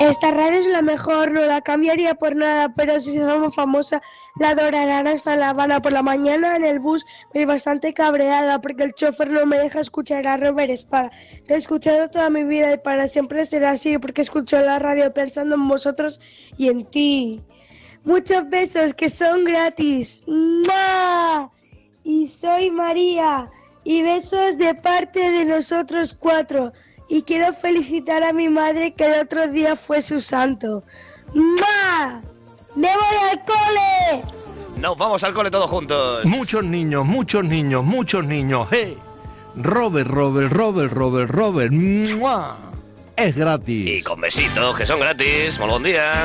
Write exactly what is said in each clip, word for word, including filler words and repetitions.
Esta radio es la mejor, no la cambiaría por nada, pero si somos famosa, la adorarán hasta La Habana. Por la mañana en el bus voy bastante cabreada porque el chofer no me deja escuchar a Robert Espada. Lo he escuchado toda mi vida y para siempre será así porque escucho la radio pensando en vosotros y en ti. Muchos besos que son gratis. ¡Mua! Y soy María. Y besos de parte de nosotros cuatro. Y quiero felicitar a mi madre que el otro día fue su santo. ¡Ma! ¡Me voy al cole! Nos vamos al cole todos juntos. Muchos niños, muchos niños, muchos niños. ¡Hey! Robert, Robert, Robert, Robert, Robert. ¡Mua! Es gratis. Y con besitos que son gratis. Muy buen día.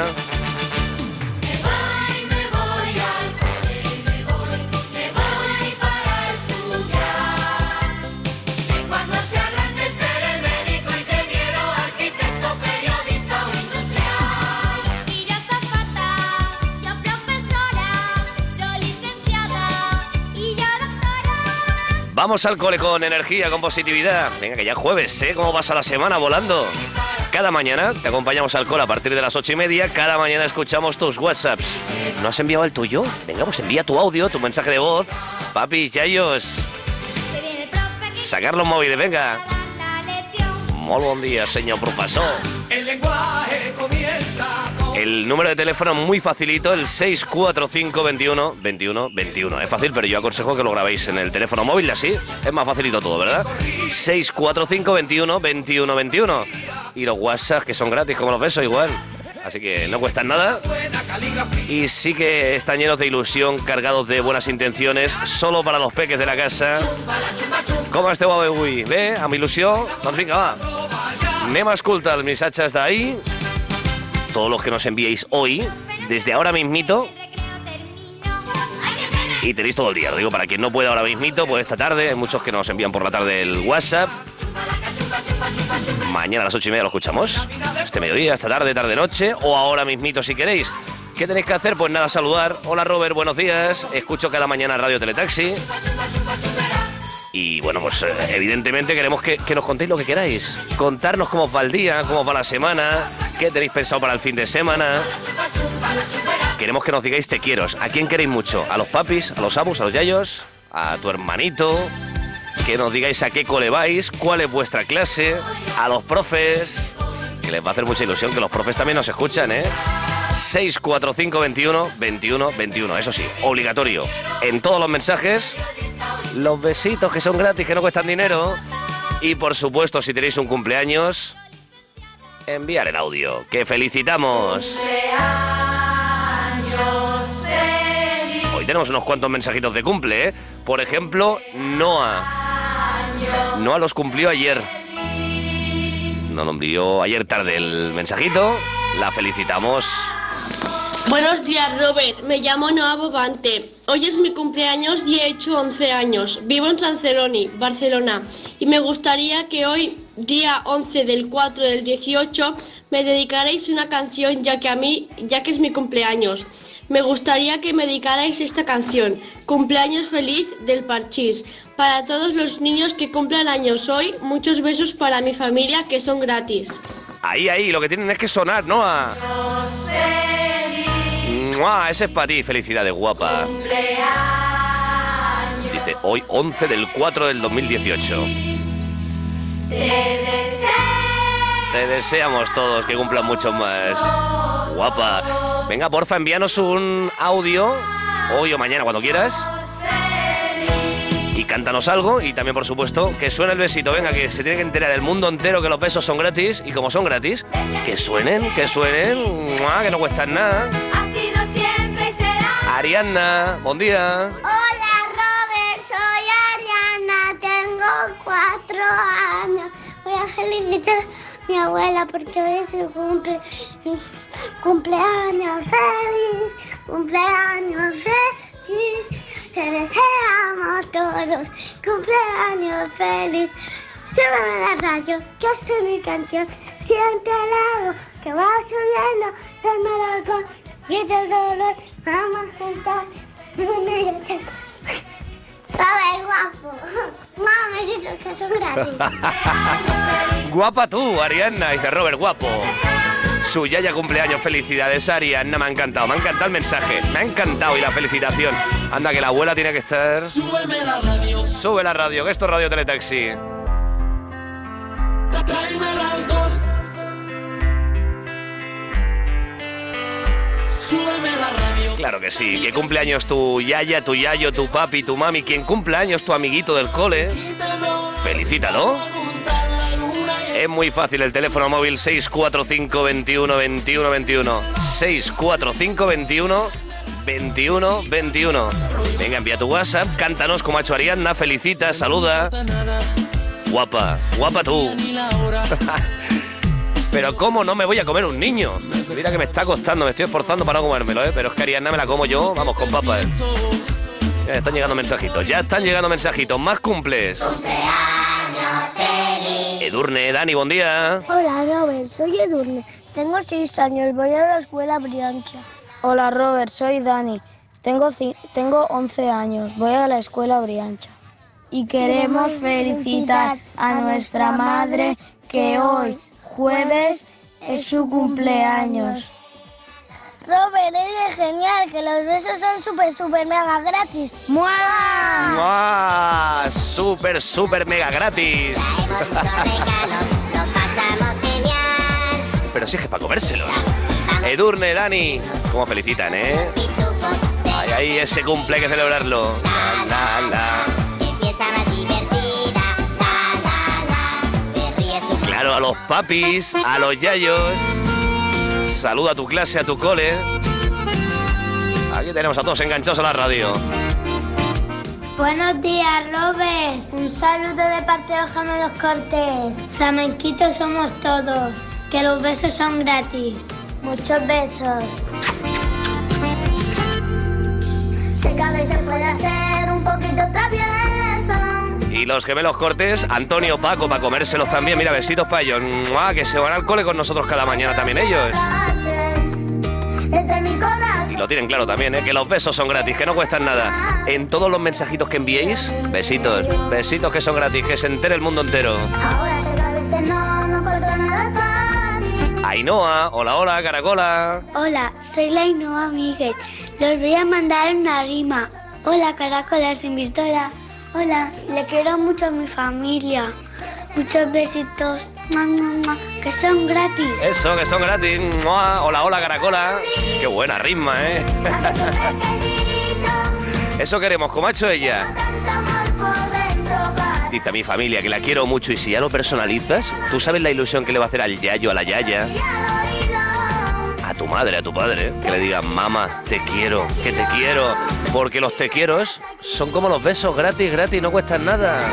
Vamos al cole con energía, con positividad. Venga, que ya es jueves, ¿eh? ¿Cómo pasa la semana volando? Cada mañana te acompañamos al cole a partir de las ocho y media. Cada mañana escuchamos tus WhatsApps. ¿No has enviado el tuyo? Venga, pues envía tu audio, tu mensaje de voz. Papi, yayos. Sacar los móviles, venga. Muy buen día, señor profesor. El lenguaje comienza con... El número de teléfono muy facilito, el seis cuatro cinco, veintiuno, veintiuno, veintiuno. Es fácil, pero yo aconsejo que lo grabéis en el teléfono móvil, así es más facilito todo, ¿verdad? seis cuatro cinco, veintiuno, veintiuno, veintiuno. Y los WhatsApp, que son gratis, como los besos, igual. Así que no cuestan nada. Y sí que están llenos de ilusión, cargados de buenas intenciones, solo para los peques de la casa. Com esteu avui? Bé, amb il·lusió? Doncs vinga, va. Anem a escoltar els missatges d'ahir. Todos los que nos enviéis hoy, desde ahora mismito. Y tenéis todo el día, lo digo, para quien no pueda ahora mismito, pues esta tarde. Hay muchos que nos envían por la tarde el WhatsApp. Mañana a las ocho y media lo escuchamos. Este mediodía, esta tarde, tarde-noche. O ahora mismito si queréis. ¿Qué tenéis que hacer? Pues nada, saludar. Hola Robert, buenos días. Escucho cada mañana Radio Teletaxi. Y bueno, pues evidentemente queremos que, que nos contéis lo que queráis. Contarnos cómo os va el día, cómo os va la semana, qué tenéis pensado para el fin de semana. Queremos que nos digáis te quiero. ¿A quién queréis mucho? ¿A los papis, a los abus, a los yayos? ¿A tu hermanito? Que nos digáis a qué cole vais, cuál es vuestra clase, a los profes, que les va a hacer mucha ilusión que los profes también nos escuchan, ¿eh? seis cuatro cinco, veintiuno, veintiuno, veintiuno, eso sí, obligatorio. En todos los mensajes, los besitos que son gratis, que no cuestan dinero. Y por supuesto, si tenéis un cumpleaños, enviar el audio, que felicitamos. Hoy tenemos unos cuantos mensajitos de cumple, ¿eh? Por ejemplo, Noah. Noah los cumplió ayer. Nos lo envió ayer tarde el mensajito. La felicitamos. Buenos días, Robert. Me llamo Noah Bobante. Hoy es mi cumpleaños y he hecho once años. Vivo en San Celoni, Barcelona. Y me gustaría que hoy, día once del cuatro del dieciocho, me dedicarais una canción, ya que a mí, ya que es mi cumpleaños. Me gustaría que me dedicarais esta canción, Cumpleaños feliz del Parchís. Para todos los niños que cumplan años hoy, muchos besos para mi familia, que son gratis. Ahí, ahí, lo que tienen es que sonar, Noah. ¡Mua! Ese es para ti, felicidades, guapa. Dice, hoy once del cuatro del dos mil dieciocho. Te deseamos todos que cumplan mucho más. Guapa. Venga, porfa, envíanos un audio, hoy o mañana, cuando quieras. Y cántanos algo, y también, por supuesto, que suene el besito. Venga, que se tiene que enterar el mundo entero que los besos son gratis. Y como son gratis, que suenen, que suenen, ¡mua! Que no cuestan nada. Ariadna, buen día. Hola, Robert, soy Ariana, tengo cuatro años. Voy a felicitar a mi abuela porque hoy es su cumple, cumpleaños feliz, cumpleaños feliz. Te deseamos todos cumpleaños feliz. Súbeme la radio, que es mi canción. Siente el lago que va subiendo del melocón. Y el dolor, vamos a cantar. Robert, guapo. Mami, dice que son gratis. Guapa tú, Ariadna, dice Robert, guapo. Su yaya cumpleaños. Felicidades, Ariadna. Me ha encantado, me ha encantado el mensaje. Me ha encantado y la felicitación. Anda, que la abuela tiene que estar... Súbeme la radio. Sube la radio, que esto es Radio Teletaxi. Tráeme el alcohol. Súbeme la radio. Claro que sí, que cumpleaños tu yaya, tu yayo, tu papi, tu mami. Quien cumpleaños tu amiguito del cole, felicítalo. Es muy fácil, el teléfono móvil seis cuatro cinco, veintiuno, veintiuno, veintiuno. seis cuatro cinco, veintiuno, veintiuno, veintiuno. Venga, envía tu WhatsApp, cántanos como ha hecho Ariadna, felicita, saluda. Guapa, guapa tú. Pero ¿cómo no me voy a comer un niño? Mira que me está costando, me estoy esforzando para no comérmelo, ¿eh? Pero es que Ariadna me la como yo, vamos, con papas. Ya están llegando mensajitos, ya están llegando mensajitos. Más cumples. Cumpleaños feliz. Edurne, Dani, buen día. Hola Robert, soy Edurne. Tengo seis años, voy a la escuela Briancha. Hola Robert, soy Dani. Tengo, tengo once años, voy a la escuela Briancha. Y queremos felicitar a nuestra madre que hoy, jueves, es su cumpleaños. Robert, eres genial, que los besos son súper, súper mega gratis. ¡Mua! ¡Mua! Súper, súper mega gratis. Traemos muchos regalos, nos pasamos genial. Pero si es que para comérselos. Edurne, Dani, cómo felicitan, ¿eh? Ay, ay, ese cumple hay que celebrarlo. La, la, la. Claro, a los papis, a los yayos. Saluda a tu clase, a tu cole. Aquí tenemos a todos enganchados a la radio. Buenos días, Robert. Un saludo de parte de los Gemelos Cortés. Flamenquitos somos todos. Que los besos son gratis. Muchos besos. Sé que a veces puede ser un poquito travieso. Y los Gemelos Cortés, Antonio, Paco, para comérselos también. Mira, besitos para ellos. ¡Mua! Que se van al cole con nosotros cada mañana también ellos. Y lo tienen claro también, ¿eh? Que los besos son gratis, que no cuestan nada. En todos los mensajitos que enviéis, besitos. Besitos que son gratis, que se entere el mundo entero. Ahora sé que a veces no, no encuentro nada fácil. Ainhoa, hola, hola, Caracola. Hola, soy la Ainhoa Miguel. Les voy a mandar una rima. Hola, Caracola, sin pistola. Hola, le quiero mucho a mi familia. Muchos besitos. Mua, mua, mua, que son gratis. Eso, que son gratis. ¡Mua! Hola, hola, Caracola. Qué buena rima, ¿eh? Eso queremos, como ha hecho ella. Dice a mi familia que la quiero mucho, y si ya lo personalizas, tú sabes la ilusión que le va a hacer al yayo, a la yaya, a tu madre, a tu padre, que le digan: mamá, te quiero, que te quiero. Porque los te quieros son como los besos, gratis, gratis, no cuestan nada.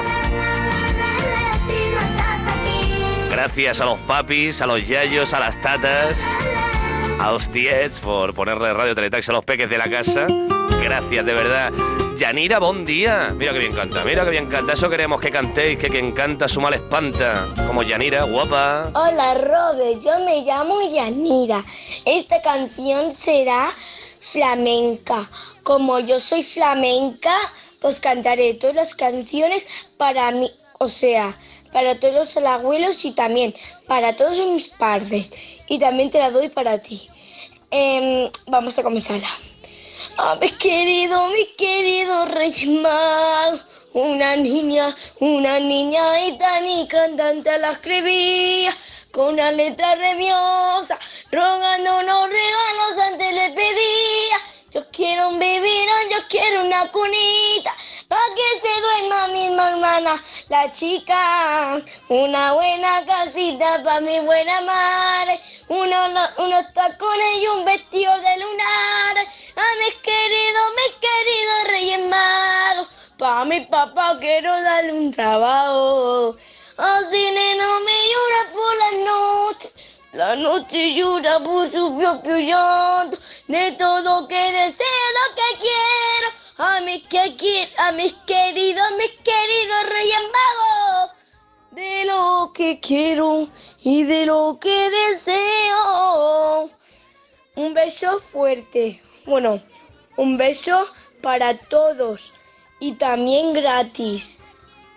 Gracias a los papis, a los yayos, a las tatas, a los tiets por ponerle Radio Teletaxi a los peques de la casa. Gracias, de verdad. Yanira, buen día. Mira que bien canta, mira que bien canta. Eso queremos, que cantéis, que quien canta su mal espanta. Como Yanira, guapa. Hola Robert, yo me llamo Yanira. Esta canción será flamenca. Como yo soy flamenca, pues cantaré todas las canciones para mí, o sea, para todos los abuelos y también para todos mis padres. Y también te la doy para ti. Eh, vamos a comenzarla. A mi querido, mi querido Rey Mago, una niña, una niña gitana y cantante la escribía, con una letra remiosa, rogando unos regalos antes le pedía. Yo quiero un biberón, yo quiero una cunita, pa' que se duerma mi hermana, la chica. Una buena casita pa' mi buena madre, unos, unos tacones y un vestido de lunar. A mis queridos, mis queridos Reyes Magos, pa' mi papá quiero darle un trabajo. Así no me llora por la noche, la noche llora por su propio llanto. De todo que deseo, lo que quiero, a mis, que, a mis queridos, mis queridos Reyes Magos. De lo que quiero y de lo que deseo. Un beso fuerte. Bueno, un beso para todos y también gratis.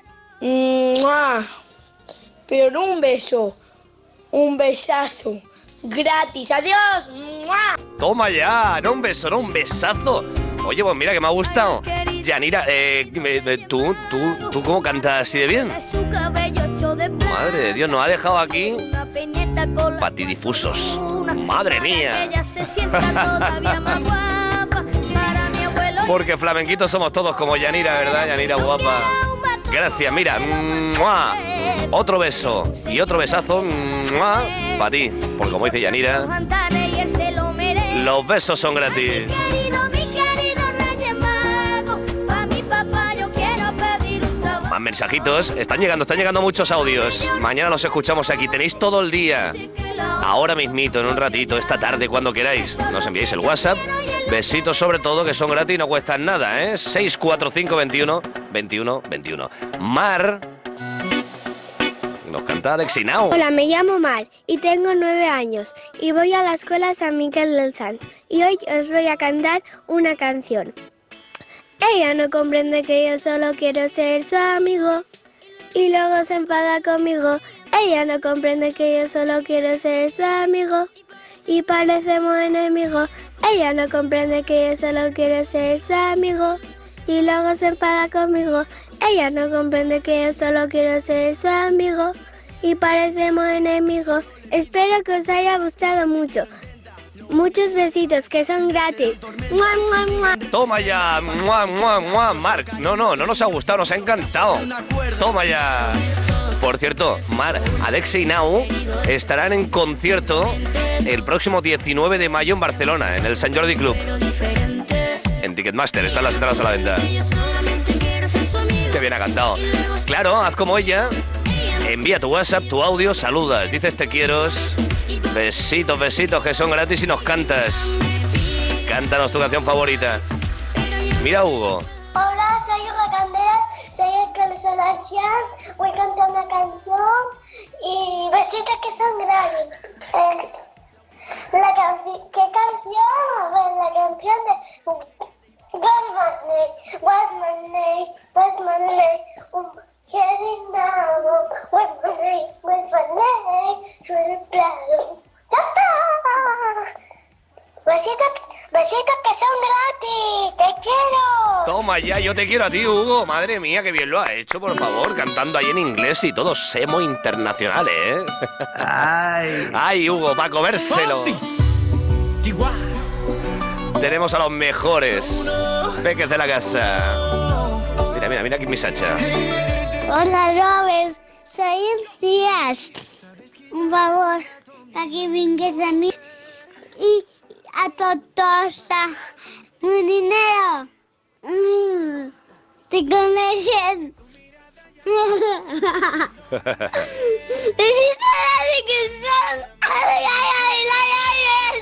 ¡Mua! Pero no un beso, un besazo gratis. ¡Adiós! ¡Mua! Toma ya, no un beso, no un besazo. Oye, pues mira que me ha gustado. Yanira, eh, me- me- ¿tú, tú, ¿tú cómo cantas así de bien? Madre de Dios, nos ha dejado aquí patidifusos. Madre mía. Porque flamenquitos somos todos como Yanira, ¿verdad? Yanira guapa. Gracias, mira. ¡Mua! Otro beso y otro besazo para ti. Porque como dice Yanira, los besos son gratis. Más mensajitos. Están llegando, están llegando muchos audios. Mañana los escuchamos aquí. Tenéis todo el día. Ahora mismito, en un ratito, esta tarde, cuando queráis. Nos enviáis el WhatsApp. Besitos sobre todo, que son gratis y no cuestan nada, ¿eh? seis cuatro cinco veintiuno veintiuno veintiuno. Mar. Nos canta Alexi Now. Hola, me llamo Mar y tengo nueve años y voy a la escuela San Miguel del San y hoy os voy a cantar una canción. Ella no comprende que yo solo quiero ser su amigo y luego se enfada conmigo. Ella no comprende que yo solo quiero ser su amigo y parecemos enemigos. Ella no comprende que yo solo quiero ser su amigo y luego se enfada conmigo. Ella no comprende que yo solo quiero ser su amigo y parecemos enemigos. Espero que os haya gustado mucho. Muchos besitos que son gratis. ¡Mua, mua, mua! Toma ya. ¡Mua, mua, mua! Marc. No, no, no nos ha gustado, nos ha encantado. Toma ya. Por cierto, Mar, Alexi Now estarán en concierto el próximo diecinueve de mayo en Barcelona, en el Sant Jordi Club. En Ticketmaster, están las entradas a la venta. Qué bien ha cantado. Claro, haz como ella. Envía tu WhatsApp, tu audio, saludas, dices te quiero. Besitos, besitos, que son gratis y nos cantas. Cántanos tu canción favorita. Mira, Hugo. Hola, soy Hugo Candela, soy de Consolación, voy a cantar una canción y besitos que son gratis. Eh, la canci- ¿Qué canción? Pues la canción de What's my name? What's my name? What's my name? Um, Getting down. What's my name? What's my name? Really proud. ¡Ya está! Besitos, besitos que son gratis. ¡Te quiero! Toma ya, yo te quiero a ti, Hugo. Madre mía, qué bien lo ha hecho, por favor. Cantando ahí en inglés y todo semo internacional, ¿eh? Ay. Ay, Hugo, para comérselo. Tenemos a los mejores peques de la casa. Mira, mira, mira aquí mi Sacha. Hola, Robert. Soy el Díaz. Un favor, aquí vingues a mí y a Totosa. Un dinero. Mm, te conocen. Necesito de que son. Ay, ay, ay, ay, ay.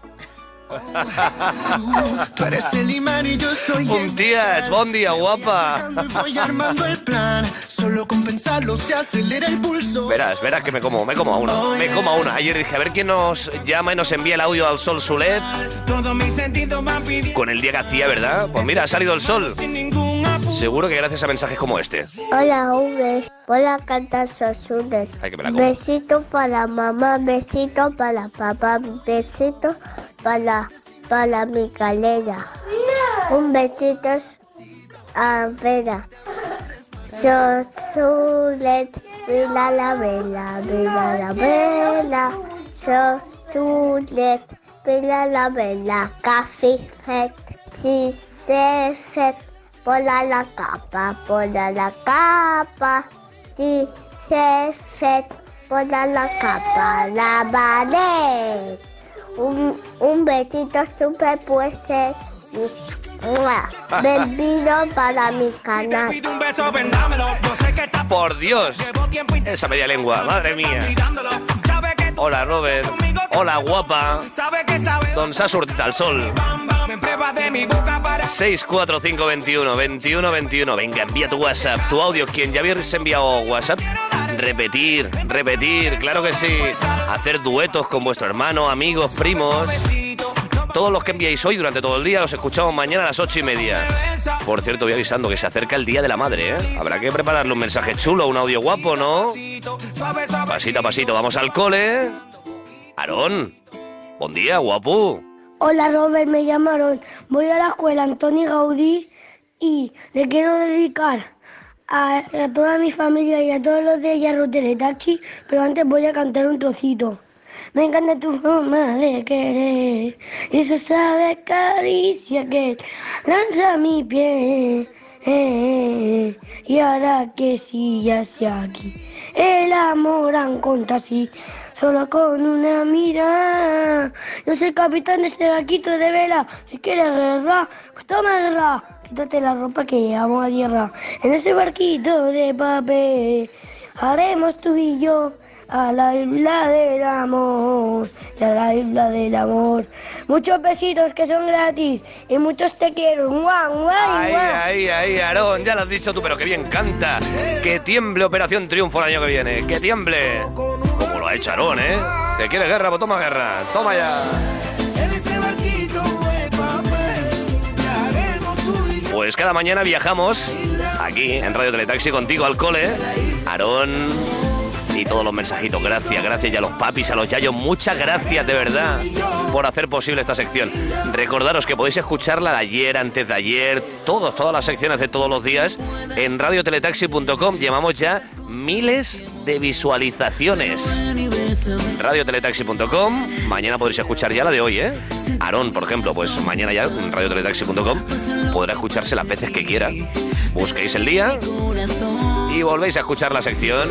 Tú eres el imán y yo soy el Puntías, bon día, guapa. voy armando el plan. Solo con pensarlo se acelera el pulso. Espera, espera, que me como, me como a uno. Me como a uno. Ayer dije, a ver quién nos llama y nos envía el audio al Sol Sulet. Todos mis sentidos van pidiendo Con el día que hacía, ¿verdad? Pues mira, ha salido el sol. sin ningún apuro. Seguro que gracias a mensajes como este. Hola, V. Voy a cantar Sosunes. Ay, que me la como. Besito para mamá, besito para papá, besito para, para mi calera. Un besito a Vera. Sosunes, mira la vela, mira la vela. Sosunes, mira la vela. Café, fet, si se fet. Pola la capa, pola la capa, si se fet, pola la capa, la baré. Un, un besito super puede bebido para mi canal. Pido un beso, vendámelo. Yo sé que está Por Dios, llevo tiempo esa media lengua, madre mía. intentándolo. Sabe que Hola, Robert. Hola, guapa. sabe que sabe. Don Sasurtita al sol. Bam, bam, me prueba de mi boca para seis cuatro cinco veintiuno veintiuno veintiuno. Venga, envía tu WhatsApp, tu audio. Quien ya habéis enviado WhatsApp, repetir, repetir, claro que sí. Hacer duetos con vuestro hermano, amigos, primos. Todos los que enviáis hoy durante todo el día los escuchamos mañana a las ocho y media. Por cierto, voy avisando que se acerca el Día de la Madre, ¿eh? Habrá que prepararle un mensaje chulo, un audio guapo, ¿no? Pasito a pasito, vamos al cole. Aarón, buen día, guapo. Hola Robert, me llamaron. Voy a la escuela Antoni Gaudí y le quiero dedicar a, a toda mi familia y a todos los de Yarro Teletaxi, pero antes voy a cantar un trocito. Me encanta tu forma de querer, esa sabe caricia que lanza mi pie. Eh, y ahora que sí ya está aquí, el amor encontra así, solo con una mirada. Yo soy capitán de este barquito de vela, si quieres guerra, pues toma guerra. Quítate la ropa que llevamos a tierra, en ese barquito de papel, haremos tú y yo a la isla del amor, y a la isla del amor. Muchos besitos que son gratis y muchos te quiero. ¡Mua, mua, Ahí, mua! ahí, ahí, Aarón, ya lo has dicho tú, pero que bien canta. Que tiemble Operación Triunfo el año que viene, que tiemble. Como lo ha hecho Aarón, ¿eh? ¿Te quieres guerra? Pues toma guerra, toma ya. Pues cada mañana viajamos aquí en Radio Teletaxi contigo al cole. Aarón y todos los mensajitos, gracias, gracias, y a los papis, a los yayos, muchas gracias de verdad por hacer posible esta sección. Recordaros que podéis escucharla de ayer, antes de ayer, todos, todas las secciones de todos los días en radio teletaxi punto com. Llevamos ya miles de visualizaciones. radio teletaxi punto com, mañana podréis escuchar ya la de hoy, ¿eh? Aarón, por ejemplo, pues mañana ya en radio teletaxi punto com podrá escucharse las veces que quiera. Busquéis el día y volvéis a escuchar la sección.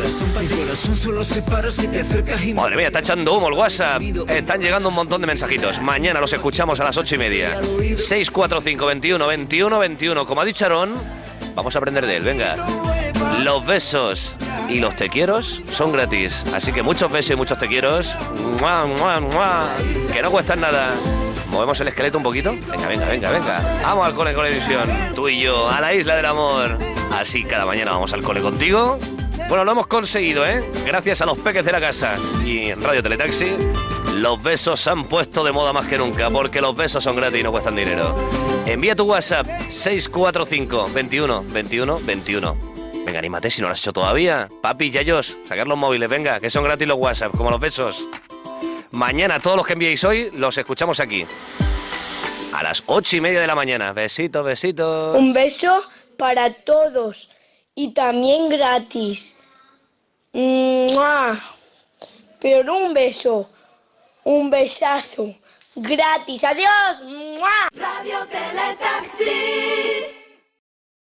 Madre mía, está echando humo el WhatsApp. Están llegando un montón de mensajitos. Mañana los escuchamos a las ocho y media. seis cuatro cinco, veintiuno, veintiuno, veintiuno. Como ha dicho Aarón, vamos a aprender de él, venga. Los besos y los te quieros son gratis. Así que muchos besos y muchos te quieros. ¡Mua, mua, mua! Que no cuestan nada. ¿Movemos el esqueleto un poquito? Venga, venga, venga, venga. Vamos al cole con la ilusión. Tú y yo, a la isla del amor. Así cada mañana vamos al cole contigo. Bueno, lo hemos conseguido, ¿eh? Gracias a los peques de la casa. Y en Radio Teletaxi, los besos se han puesto de moda más que nunca, porque los besos son gratis y no cuestan dinero. Envía tu WhatsApp seis cuatro cinco, veintiuno, veintiuno, veintiuno. Venga, anímate si no lo has hecho todavía. Papi, yayos, sacar los móviles, venga, que son gratis los WhatsApp, como los besos. Mañana, todos los que enviéis hoy, los escuchamos aquí. A las ocho y media de la mañana. Besitos, besitos. Un beso para todos y también gratis. ¡Mua! Pero no un beso, un besazo gratis. ¡Adiós! ¡Mua! Radio Teletaxi.